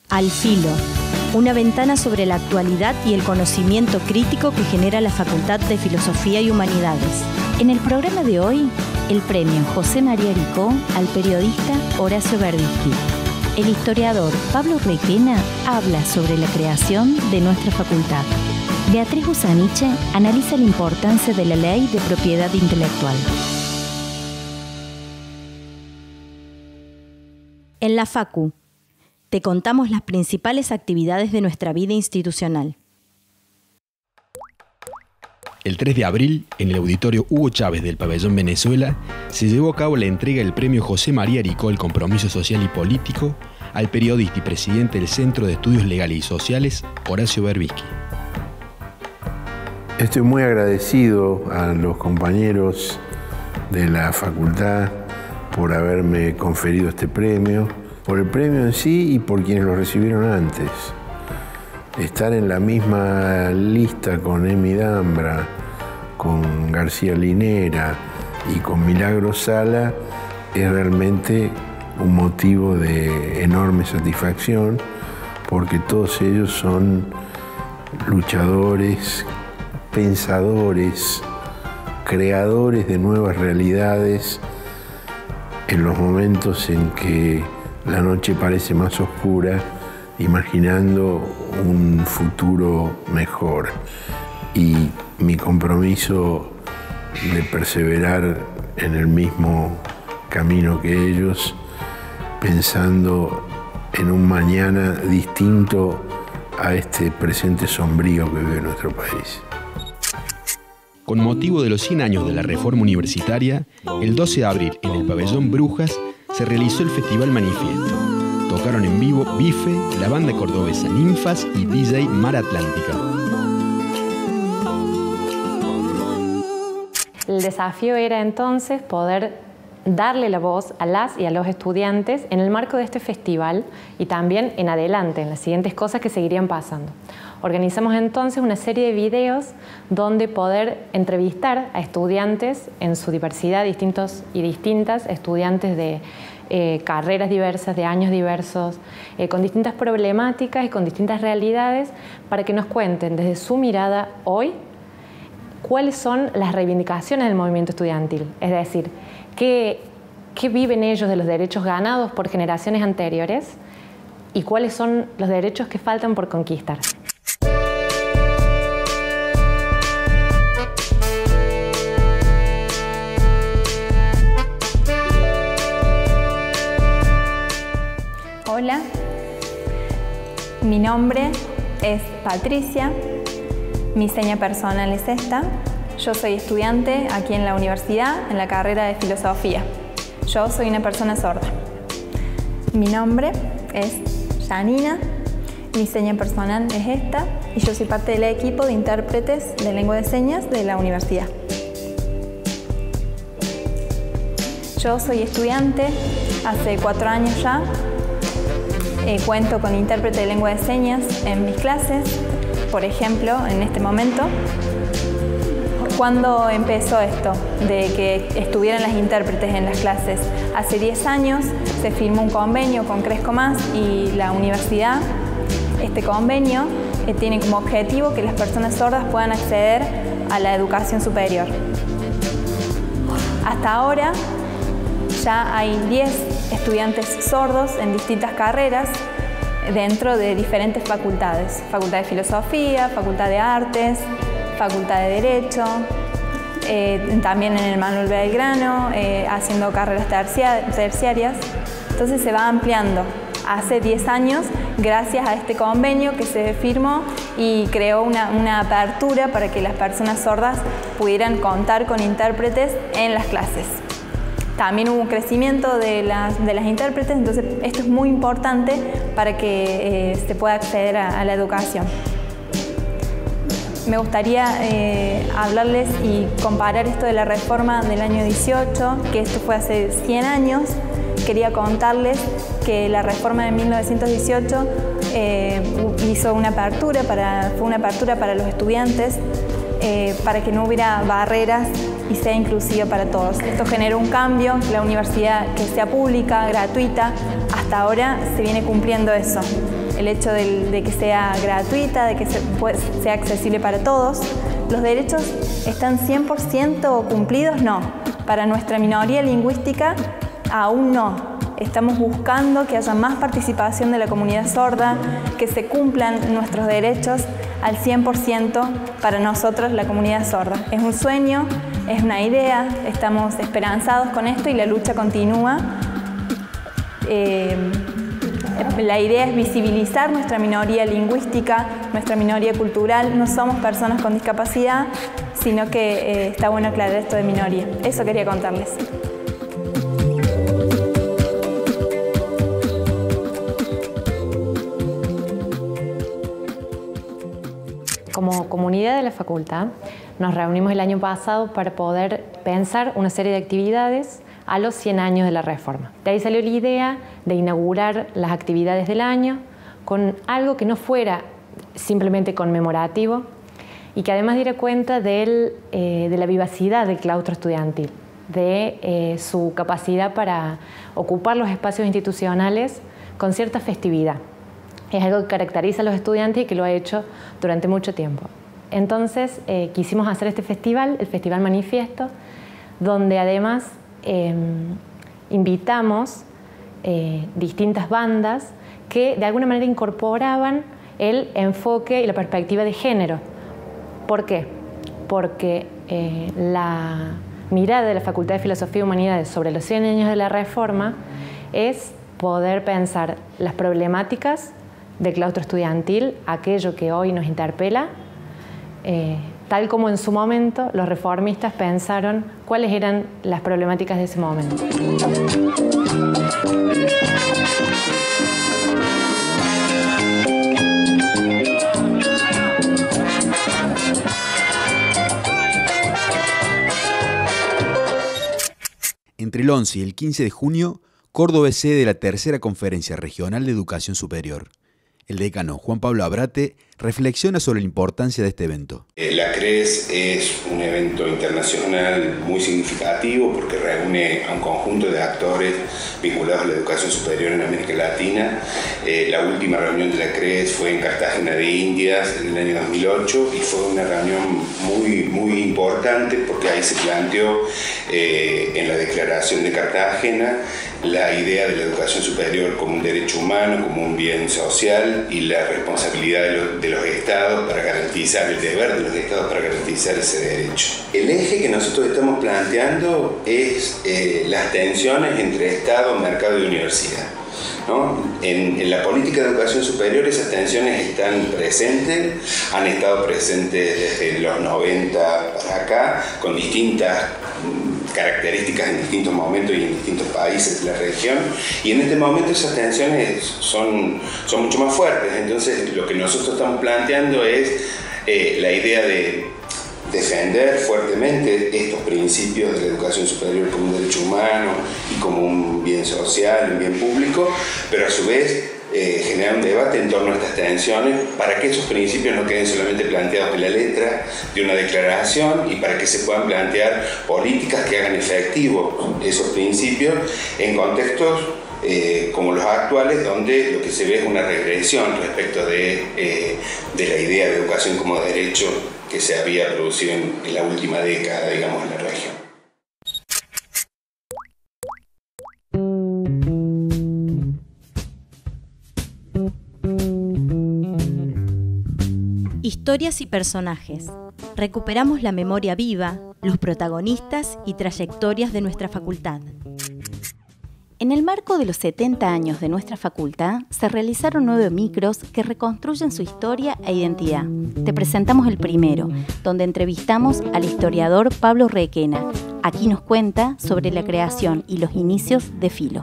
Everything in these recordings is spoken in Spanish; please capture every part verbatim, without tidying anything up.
Al Filo, una ventana sobre la actualidad y el conocimiento crítico que genera la Facultad de Filosofía y Humanidades. En el programa de hoy, el premio José María Aricó al periodista Horacio Verbitsky. El historiador Pablo Requena habla sobre la creación de nuestra facultad. Beatriz Usaniche analiza la importancia de la ley de propiedad intelectual. En la Facu, te contamos las principales actividades de nuestra vida institucional. El tres de abril, en el auditorio Hugo Chávez del Pabellón Venezuela, se llevó a cabo la entrega del premio José María Aricó al Compromiso Social y Político al periodista y presidente del Centro de Estudios Legales y Sociales, Horacio Verbitsky. Estoy muy agradecido a los compañeros de la facultad por haberme conferido este premio, por el premio en sí y por quienes lo recibieron antes. Estar en la misma lista con Emi Dambra, con García Linera y con Milagro Sala es realmente un motivo de enorme satisfacción, porque todos ellos son luchadores, pensadores, creadores de nuevas realidades en los momentos en que la noche parece más oscura, imaginando un futuro mejor. Y mi compromiso de perseverar en el mismo camino que ellos, pensando en un mañana distinto a este presente sombrío que vive nuestro país. Con motivo de los cien años de la reforma universitaria, el doce de abril en el Pabellón Brujas se realizó el Festival Manifiesto. Tocaron en vivo Bife, la banda cordobesa Ninfas y D J Mar Atlántica. El desafío era entonces poder darle la voz a las y a los estudiantes en el marco de este festival y también en adelante, en las siguientes cosas que seguirían pasando. Organizamos entonces una serie de videos donde poder entrevistar a estudiantes en su diversidad, distintos y distintas, estudiantes de eh, carreras diversas, de años diversos, eh, con distintas problemáticas y con distintas realidades, para que nos cuenten desde su mirada hoy cuáles son las reivindicaciones del movimiento estudiantil, es decir, qué, qué viven ellos de los derechos ganados por generaciones anteriores y cuáles son los derechos que faltan por conquistar. Hola, mi nombre es Patricia, mi seña personal es esta. Yo soy estudiante aquí en la universidad, en la carrera de Filosofía. Yo soy una persona sorda. Mi nombre es Janina, mi seña personal es esta y yo soy parte del equipo de intérpretes de lengua de señas de la universidad. Yo soy estudiante hace cuatro años ya. Eh, cuento con intérprete de lengua de señas en mis clases, por ejemplo, en este momento. ¿Cuándo empezó esto de que estuvieran las intérpretes en las clases? Hace diez años se firmó un convenio con Cresco Más y la universidad. Este convenio eh, tiene como objetivo que las personas sordas puedan acceder a la educación superior. Hasta ahora ya hay diez estudiantes sordos en distintas carreras dentro de diferentes facultades. Facultad de Filosofía, Facultad de Artes, Facultad de Derecho, eh, también en el Manuel Belgrano, eh, haciendo carreras terciarias. Entonces se va ampliando. Hace diez años, gracias a este convenio que se firmó y creó una, una apertura para que las personas sordas pudieran contar con intérpretes en las clases. También hubo un crecimiento de las, de las intérpretes, entonces esto es muy importante para que eh, se pueda acceder a, a la educación. Me gustaría eh, hablarles y comparar esto de la reforma del año dieciocho, que esto fue hace cien años. Quería contarles que la reforma de mil novecientos dieciocho eh, hizo una apertura para, fue una apertura para los estudiantes, eh, para que no hubiera barreras y sea inclusiva para todos. Esto generó un cambio, la universidad que sea pública, gratuita, hasta ahora se viene cumpliendo eso. el hecho de, de que sea gratuita, de que se, pues, sea accesible para todos. ¿Los derechos están cien por ciento cumplidos? No. Para nuestra minoría lingüística, aún no. Estamos buscando que haya más participación de la comunidad sorda, que se cumplan nuestros derechos al cien por ciento para nosotros, la comunidad sorda. Es un sueño, es una idea, estamos esperanzados con esto y la lucha continúa. Eh, la idea es visibilizar nuestra minoría lingüística, nuestra minoría cultural. No somos personas con discapacidad, sino que eh, está bueno aclarar esto de minoría. Eso quería contarles. Como comunidad de la facultad nos reunimos el año pasado para poder pensar una serie de actividades a los cien años de la Reforma. De ahí salió la idea de inaugurar las actividades del año con algo que no fuera simplemente conmemorativo y que además diera cuenta del, eh, de la vivacidad del claustro estudiantil, de eh, su capacidad para ocupar los espacios institucionales con cierta festividad. Es algo que caracteriza a los estudiantes y que lo ha hecho durante mucho tiempo. Entonces eh, quisimos hacer este festival, el Festival Manifiesto, donde además eh, invitamos eh, distintas bandas que de alguna manera incorporaban el enfoque y la perspectiva de género. ¿Por qué? Porque eh, la mirada de la Facultad de Filosofía y Humanidades sobre los cien años de la Reforma es poder pensar las problemáticas del claustro estudiantil, aquello que hoy nos interpela, eh, tal como en su momento los reformistas pensaron cuáles eran las problemáticas de ese momento. Entre el once y el quince de junio, Córdoba es sede de la tercera Conferencia Regional de Educación Superior. El decano Juan Pablo Abrate reflexiona sobre la importancia de este evento. La CRES es un evento internacional muy significativo porque reúne a un conjunto de actores vinculados a la educación superior en América Latina. Eh, la última reunión de la CRES fue en Cartagena de Indias en el año dos mil ocho y fue una reunión muy, muy importante porque ahí se planteó eh, en la Declaración de Cartagena la idea de la educación superior como un derecho humano, como un bien social y la responsabilidad de los, de los estados para garantizar, el deber de los estados para garantizar ese derecho. El eje que nosotros estamos planteando es eh, las tensiones entre Estado, mercado y universidad, ¿no? En, en la política de educación superior esas tensiones están presentes, han estado presentes desde los noventa para acá, con distintas características en distintos momentos y en distintos países de la región, y en este momento esas tensiones son, son mucho más fuertes. Entonces lo que nosotros estamos planteando es eh, la idea de defender fuertemente estos principios de la educación superior como un derecho humano y como un bien social, un bien público, pero a su vez Eh, generar un debate en torno a estas tensiones para que esos principios no queden solamente planteados en la letra de una declaración y para que se puedan plantear políticas que hagan efectivos esos principios en contextos eh, como los actuales, donde lo que se ve es una regresión respecto de, eh, de la idea de educación como derecho que se había producido en, en la última década, digamos, en la región. Historias y personajes. Recuperamos la memoria viva, los protagonistas y trayectorias de nuestra facultad. En el marco de los setenta años de nuestra facultad, se realizaron nueve micros que reconstruyen su historia e identidad. Te presentamos el primero, donde entrevistamos al historiador Pablo Requena. Aquí nos cuenta sobre la creación y los inicios de Filo.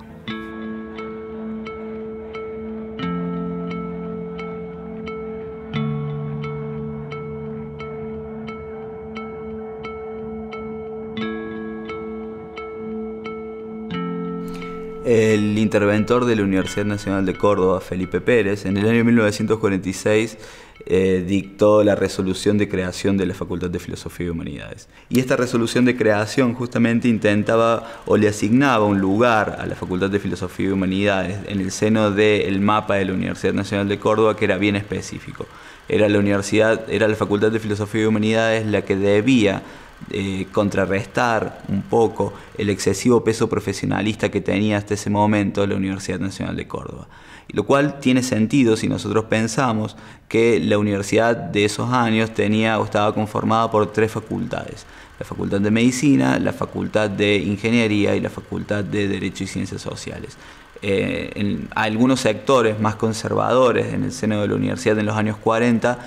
El interventor de la Universidad Nacional de Córdoba, Felipe Pérez, en el año mil novecientos cuarenta y seis eh, dictó la resolución de creación de la Facultad de Filosofía y Humanidades. Y esta resolución de creación justamente intentaba o le asignaba un lugar a la Facultad de Filosofía y Humanidades en el seno del mapa de la Universidad Nacional de Córdoba, que era bien específico. Era la universidad, era la Facultad de Filosofía y Humanidades la que debía Eh, contrarrestar un poco el excesivo peso profesionalista que tenía hasta ese momento la Universidad Nacional de Córdoba. Y lo cual tiene sentido si nosotros pensamos que la universidad de esos años tenía o estaba conformada por tres facultades: la Facultad de Medicina, la Facultad de Ingeniería y la Facultad de Derecho y Ciencias Sociales. Eh, en algunos sectores más conservadores en el seno de la universidad en los años cuarenta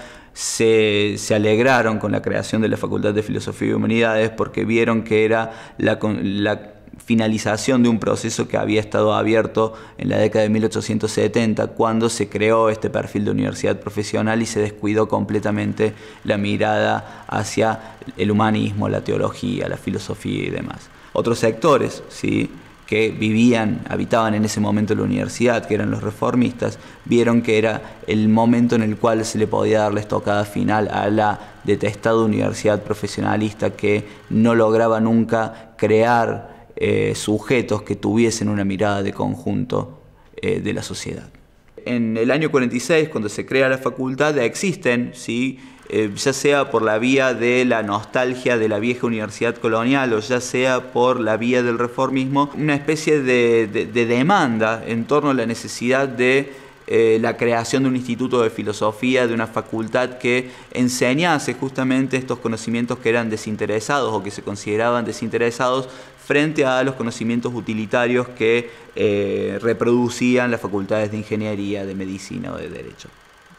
Se, se alegraron con la creación de la Facultad de Filosofía y Humanidades porque vieron que era la, la finalización de un proceso que había estado abierto en la década de mil ochocientos setenta, cuando se creó este perfil de universidad profesional y se descuidó completamente la mirada hacia el humanismo, la teología, la filosofía y demás. Otros sectores, ¿sí?, que vivían, habitaban en ese momento la universidad, que eran los reformistas, vieron que era el momento en el cual se le podía dar la estocada final a la detestada universidad profesionalista que no lograba nunca crear eh, sujetos que tuviesen una mirada de conjunto eh, de la sociedad. En el año cuarenta y seis, cuando se crea la facultad, existen, ¿sí?, Eh, ya sea por la vía de la nostalgia de la vieja universidad colonial o ya sea por la vía del reformismo, una especie de, de, de demanda en torno a la necesidad de eh, la creación de un instituto de filosofía, de una facultad que enseñase justamente estos conocimientos que eran desinteresados o que se consideraban desinteresados frente a los conocimientos utilitarios que eh, reproducían las facultades de ingeniería, de medicina o de derecho.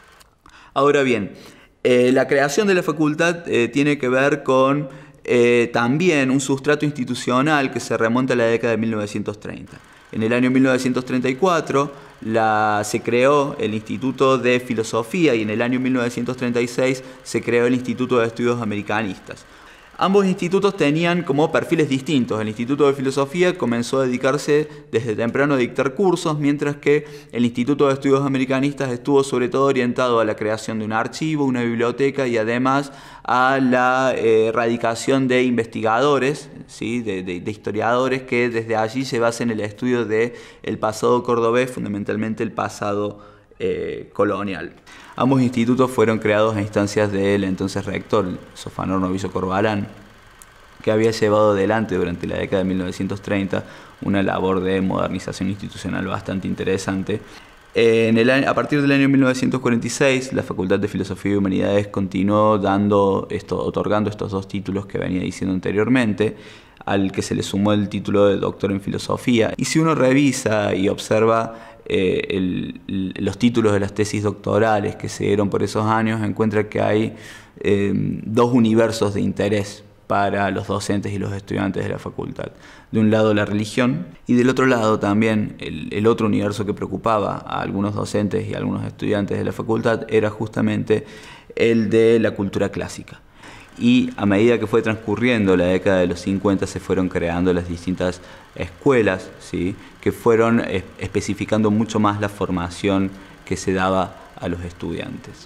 Ahora bien, Eh, la creación de la facultad eh, tiene que ver con eh, también un sustrato institucional que se remonta a la década de mil novecientos treinta. En el año mil novecientos treinta y cuatro la, se creó el Instituto de Filosofía y en el año mil novecientos treinta y seis se creó el Instituto de Estudios Americanistas. Ambos institutos tenían como perfiles distintos. El Instituto de Filosofía comenzó a dedicarse desde temprano a dictar cursos, mientras que el Instituto de Estudios Americanistas estuvo sobre todo orientado a la creación de un archivo, una biblioteca y además a la eh, erradicación de investigadores, ¿sí?, de, de, de historiadores que desde allí se basen en el estudio del pasado cordobés, fundamentalmente el pasado eh, colonial. Ambos institutos fueron creados a instancias del entonces rector, Sofanor Novillo Corbalán, que había llevado adelante durante la década de mil novecientos treinta una labor de modernización institucional bastante interesante. En el año, a partir del año mil novecientos cuarenta y seis, la Facultad de Filosofía y Humanidades continuó dando esto, otorgando estos dos títulos que venía diciendo anteriormente, al que se le sumó el título de doctor en filosofía. Y si uno revisa y observa eh, el, los títulos de las tesis doctorales que se dieron por esos años, encuentra que hay eh, dos universos de interés para los docentes y los estudiantes de la facultad. De un lado la religión y del otro lado también el, el otro universo que preocupaba a algunos docentes y a algunos estudiantes de la facultad era justamente el de la cultura clásica. Y a medida que fue transcurriendo la década de los cincuenta se fueron creando las distintas escuelas, ¿sí?, que fueron especificando mucho más la formación que se daba a los estudiantes.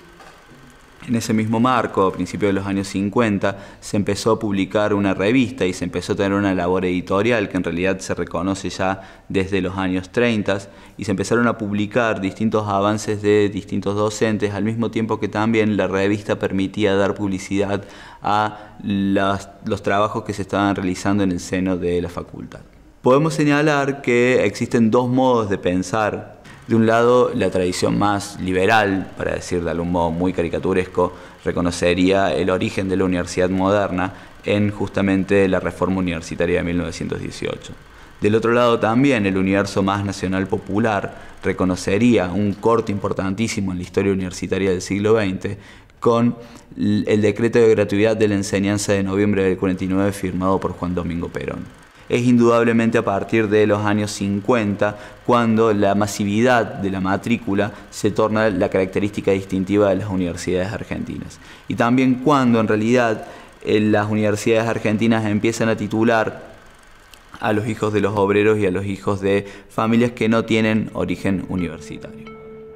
En ese mismo marco, a principios de los años cincuenta, se empezó a publicar una revista y se empezó a tener una labor editorial que en realidad se reconoce ya desde los años treinta, y se empezaron a publicar distintos avances de distintos docentes, al mismo tiempo que también la revista permitía dar publicidad a las, los trabajos que se estaban realizando en el seno de la facultad. Podemos señalar que existen dos modos de pensar. De un lado, la tradición más liberal, para decir de algún modo muy caricaturesco, reconocería el origen de la universidad moderna en justamente la reforma universitaria de mil novecientos dieciocho. Del otro lado también, el universo más nacional popular reconocería un corte importantísimo en la historia universitaria del siglo veinte con el decreto de gratuidad de la enseñanza de noviembre del cuarenta y nueve firmado por Juan Domingo Perón. Es indudablemente a partir de los años cincuenta cuando la masividad de la matrícula se torna la característica distintiva de las universidades argentinas. Y también cuando en realidad eh, las universidades argentinas empiezan a titular a los hijos de los obreros y a los hijos de familias que no tienen origen universitario.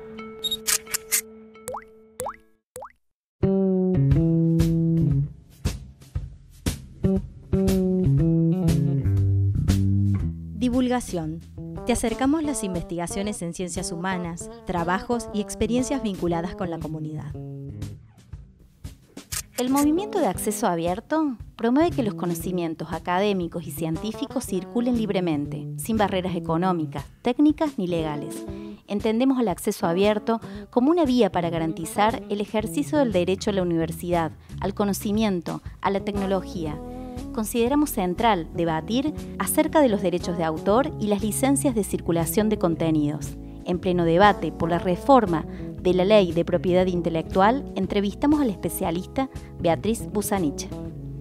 Divulgación. Te acercamos las investigaciones en ciencias humanas, trabajos y experiencias vinculadas con la comunidad. El movimiento de acceso abierto promueve que los conocimientos académicos y científicos circulen libremente, sin barreras económicas, técnicas ni legales. Entendemos el acceso abierto como una vía para garantizar el ejercicio del derecho a la universidad, al conocimiento, a la tecnología. Consideramos central debatir acerca de los derechos de autor y las licencias de circulación de contenidos. En pleno debate por la reforma de la Ley de Propiedad Intelectual, entrevistamos al especialista Beatriz Busanich.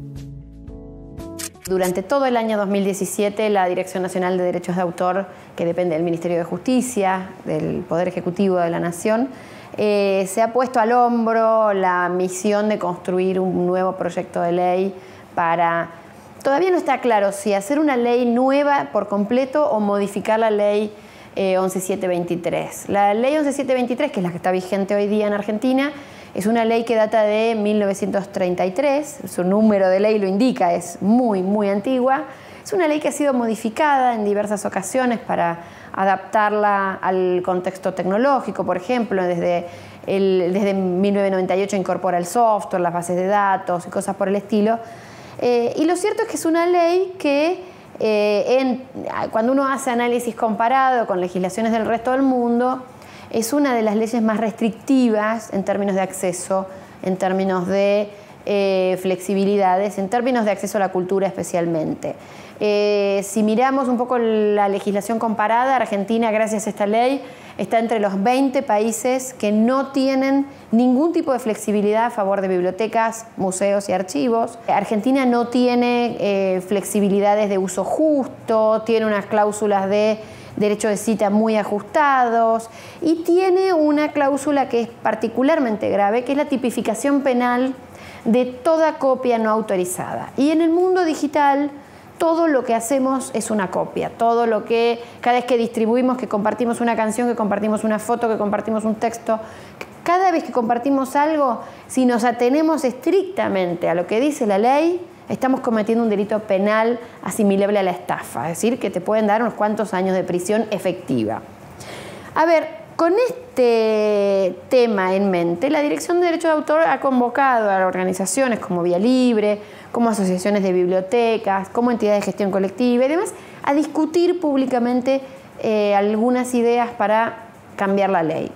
Durante todo el año dos mil diecisiete, la Dirección Nacional de Derechos de Autor, que depende del Ministerio de Justicia, del Poder Ejecutivo de la Nación, eh, se ha puesto al hombro la misión de construir un nuevo proyecto de ley para... Todavía no está claro si hacer una ley nueva por completo o modificar la ley eh, once mil setecientos veintitrés. La ley once mil setecientos veintitrés, que es la que está vigente hoy día en Argentina, es una ley que data de mil novecientos treinta y tres, su número de ley lo indica, es muy, muy antigua. Es una ley que ha sido modificada en diversas ocasiones para adaptarla al contexto tecnológico, por ejemplo, desde, el, desde mil novecientos noventa y ocho incorpora el software, las bases de datos y cosas por el estilo. Eh, y lo cierto es que es una ley que eh, en, cuando uno hace análisis comparado con legislaciones del resto del mundo, es una de las leyes más restrictivas en términos de acceso, en términos de eh, flexibilidades, en términos de acceso a la cultura especialmente. Eh, si miramos un poco la legislación comparada, Argentina, gracias a esta ley, está entre los veinte países que no tienen ningún tipo de flexibilidad a favor de bibliotecas, museos y archivos. Argentina no tiene eh, flexibilidades de uso justo, tiene unas cláusulas de derecho de cita muy ajustados y tiene una cláusula que es particularmente grave, que es la tipificación penal de toda copia no autorizada. Y en el mundo digital, todo lo que hacemos es una copia. Todo lo que, cada vez que distribuimos, que compartimos una canción, que compartimos una foto, que compartimos un texto, cada vez que compartimos algo, si nos atenemos estrictamente a lo que dice la ley, estamos cometiendo un delito penal asimilable a la estafa. Es decir, que te pueden dar unos cuantos años de prisión efectiva. A ver, con este tema en mente, la Dirección de Derecho de Autor ha convocado a organizaciones como Vía Libre, como asociaciones de bibliotecas, como entidades de gestión colectiva y demás, a discutir públicamente eh, algunas ideas para cambiar la ley.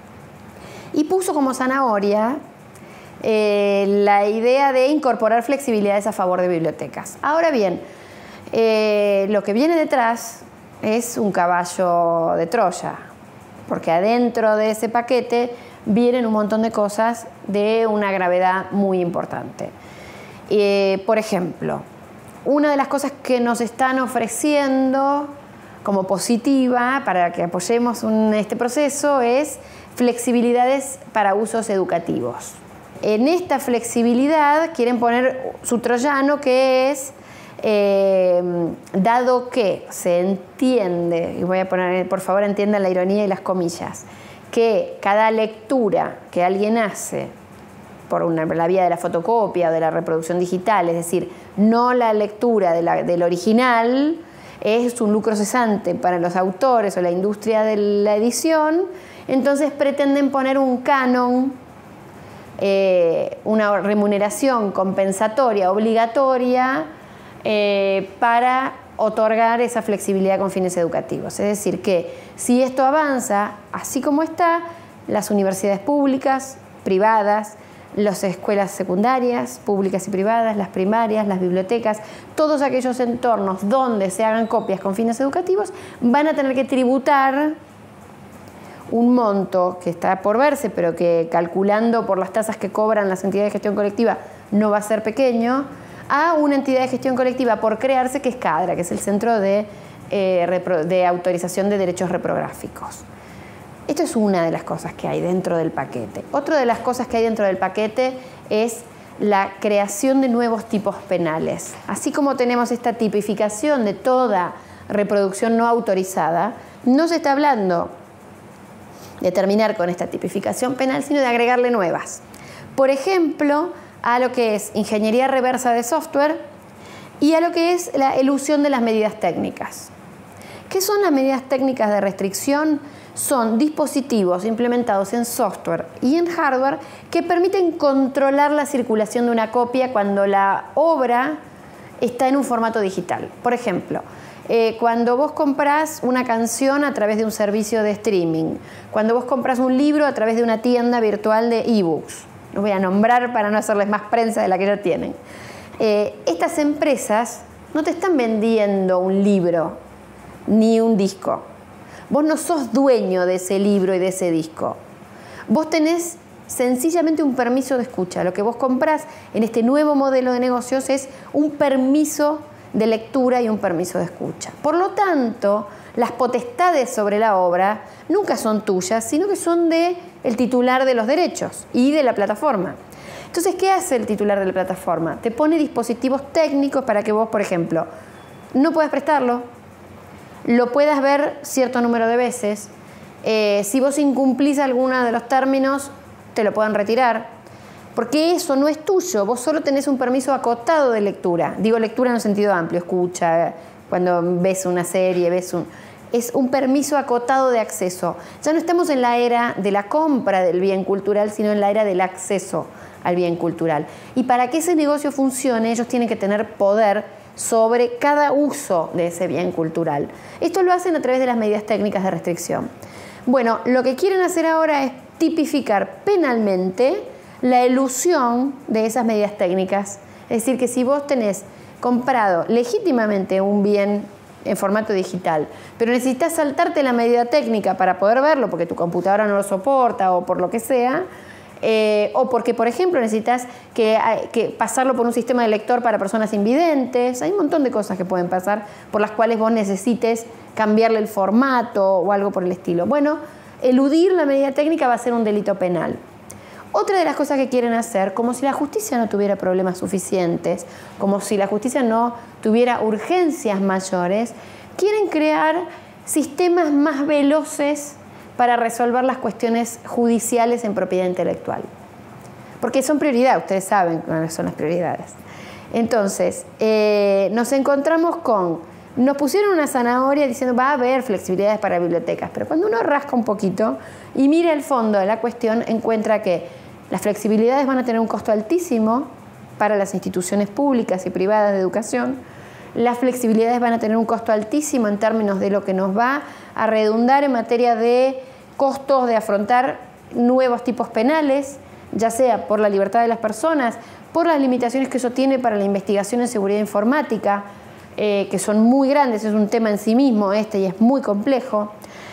Y puso como zanahoria eh, la idea de incorporar flexibilidades a favor de bibliotecas. Ahora bien, eh, lo que viene detrás es un caballo de Troya, porque adentro de ese paquete vienen un montón de cosas de una gravedad muy importante. Eh, por ejemplo, una de las cosas que nos están ofreciendo como positiva para que apoyemos un, este proceso es flexibilidades para usos educativos. En esta flexibilidad quieren poner su troyano, que es, eh, dado que se entiende, y voy a poner, por favor entiendan la ironía y las comillas, que cada lectura que alguien hace por una, la vía de la fotocopia o de la reproducción digital, es decir, no la lectura de la, del original, es un lucro cesante para los autores o la industria de la edición. Entonces pretenden poner un canon, eh, una remuneración compensatoria obligatoria eh, para otorgar esa flexibilidad con fines educativos. Es decir, que si esto avanza así como está, las universidades públicas, privadas, las escuelas secundarias, públicas y privadas, las primarias, las bibliotecas, todos aquellos entornos donde se hagan copias con fines educativos van a tener que tributar un monto que está por verse, pero que calculando por las tasas que cobran las entidades de gestión colectiva no va a ser pequeño, a una entidad de gestión colectiva por crearse que es CADRA, que es el Centro de, eh, de Autorización de Derechos Reprográficos. Esto es una de las cosas que hay dentro del paquete. Otra de las cosas que hay dentro del paquete es la creación de nuevos tipos penales. Así como tenemos esta tipificación de toda reproducción no autorizada, no se está hablando de terminar con esta tipificación penal, sino de agregarle nuevas. Por ejemplo, a lo que es ingeniería reversa de software y a lo que es la elusión de las medidas técnicas. ¿Qué son las medidas técnicas de restricción? Son dispositivos implementados en software y en hardware que permiten controlar la circulación de una copia cuando la obra está en un formato digital. Por ejemplo, eh, cuando vos comprás una canción a través de un servicio de streaming, cuando vos comprás un libro a través de una tienda virtual de ebooks, los voy a nombrar para no hacerles más prensa de la que ya tienen. Eh, estas empresas no te están vendiendo un libro ni un disco. Vos no sos dueño de ese libro y de ese disco. Vos tenés sencillamente un permiso de escucha. Lo que vos comprás en este nuevo modelo de negocios es un permiso de lectura y un permiso de escucha. Por lo tanto, las potestades sobre la obra nunca son tuyas, sino que son del titular de los derechos y de la plataforma. Entonces, ¿qué hace el titular de la plataforma? Te pone dispositivos técnicos para que vos, por ejemplo, no puedas prestarlo, lo puedas ver cierto número de veces. Eh, si vos incumplís alguno de los términos, te lo puedan retirar. Porque eso no es tuyo, vos solo tenés un permiso acotado de lectura. Digo lectura en un sentido amplio, escucha, cuando ves una serie, ves un... Es un permiso acotado de acceso. Ya no estamos en la era de la compra del bien cultural, sino en la era del acceso al bien cultural. Y para que ese negocio funcione, ellos tienen que tener poder sobre cada uso de ese bien cultural. Esto lo hacen a través de las medidas técnicas de restricción. Bueno, lo que quieren hacer ahora es tipificar penalmente la elusión de esas medidas técnicas. Es decir, que si vos tenés comprado legítimamente un bien en formato digital, pero necesitas saltarte la medida técnica para poder verlo porque tu computadora no lo soporta o por lo que sea, Eh, o porque, por ejemplo, necesitas que, que pasarlo por un sistema de lector para personas invidentes. Hay un montón de cosas que pueden pasar por las cuales vos necesites cambiarle el formato o algo por el estilo. Bueno, eludir la medida técnica va a ser un delito penal. Otra de las cosas que quieren hacer, como si la justicia no tuviera problemas suficientes, como si la justicia no tuviera urgencias mayores, quieren crear sistemas más veloces para resolver las cuestiones judiciales en propiedad intelectual. Porque son prioridad, ustedes saben cuáles son las prioridades. Entonces, eh, nos encontramos con, nos pusieron una zanahoria diciendo va a haber flexibilidades para bibliotecas, pero cuando uno rasca un poquito y mira el fondo de la cuestión, encuentra que las flexibilidades van a tener un costo altísimo para las instituciones públicas y privadas de educación. Las flexibilidades van a tener un costo altísimo en términos de lo que nos va a redundar en materia de costos de afrontar nuevos tipos penales, ya sea por la libertad de las personas, por las limitaciones que eso tiene para la investigación en seguridad informática, eh, que son muy grandes, es un tema en sí mismo este y es muy complejo,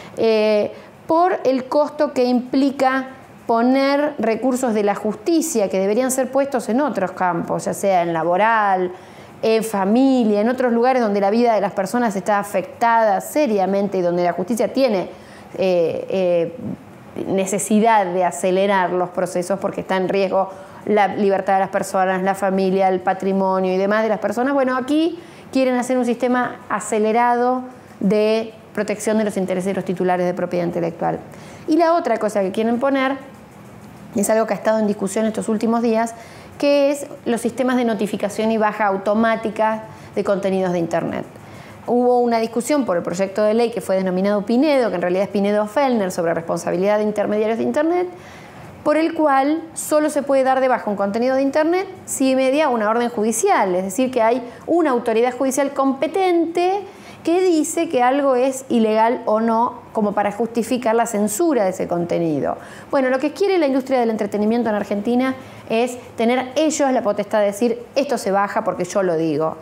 eh, por el costo que implica poner recursos de la justicia que deberían ser puestos en otros campos, ya sea en laboral, en familia, en otros lugares donde la vida de las personas está afectada seriamente y donde la justicia tiene eh, eh, necesidad de acelerar los procesos porque está en riesgo la libertad de las personas, la familia, el patrimonio y demás de las personas. Bueno, aquí quieren hacer un sistema acelerado de protección de los intereses de los titulares de propiedad intelectual. Y la otra cosa que quieren poner es algo que ha estado en discusión estos últimos días, que es los sistemas de notificación y baja automática de contenidos de Internet. Hubo una discusión por el proyecto de ley que fue denominado Pinedo, que en realidad es Pinedo-Fellner, sobre responsabilidad de intermediarios de Internet, por el cual solo se puede dar de baja un contenido de Internet si media una orden judicial, es decir, que hay una autoridad judicial competente que dice que algo es ilegal o no, como para justificar la censura de ese contenido. Bueno, lo que quiere la industria del entretenimiento en Argentina es tener ellos la potestad de decir esto se baja porque yo lo digo.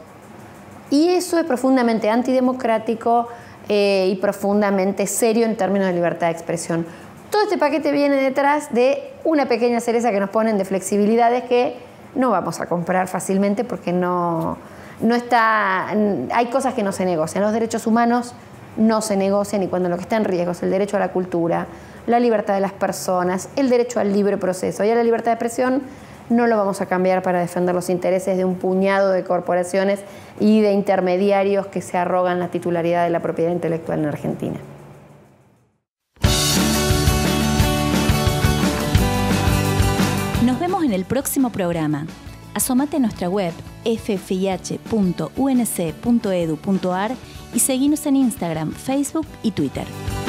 Y eso es profundamente antidemocrático eh, y profundamente serio en términos de libertad de expresión. Todo este paquete viene detrás de una pequeña cereza que nos ponen de flexibilidades que no vamos a comprar fácilmente porque no... No está, hay cosas que no se negocian. Los derechos humanos no se negocian y cuando lo que está en riesgo es el derecho a la cultura, la libertad de las personas, el derecho al libre proceso y a la libertad de expresión, no lo vamos a cambiar para defender los intereses de un puñado de corporaciones y de intermediarios que se arrogan la titularidad de la propiedad intelectual en Argentina. Nos vemos en el próximo programa. Asomate a nuestra web f f i h punto u n c punto e d u punto a r y seguinos en Instagram, Facebook y Twitter.